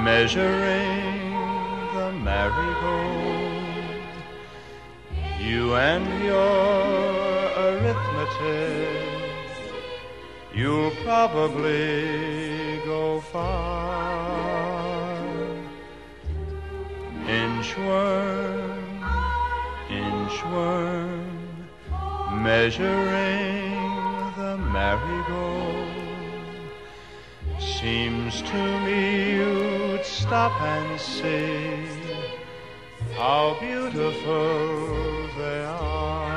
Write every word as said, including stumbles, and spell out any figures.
measuring the marigold. You and your arithmetic, you'll probably go far. Inchworm, inchworm, measuring the marigold. Seems to me you'd stop and see how beautiful they are.